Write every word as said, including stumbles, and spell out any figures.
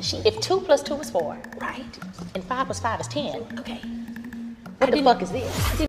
She, if two plus two is four, Right. and five plus five is ten, Okay. what the fuck is this?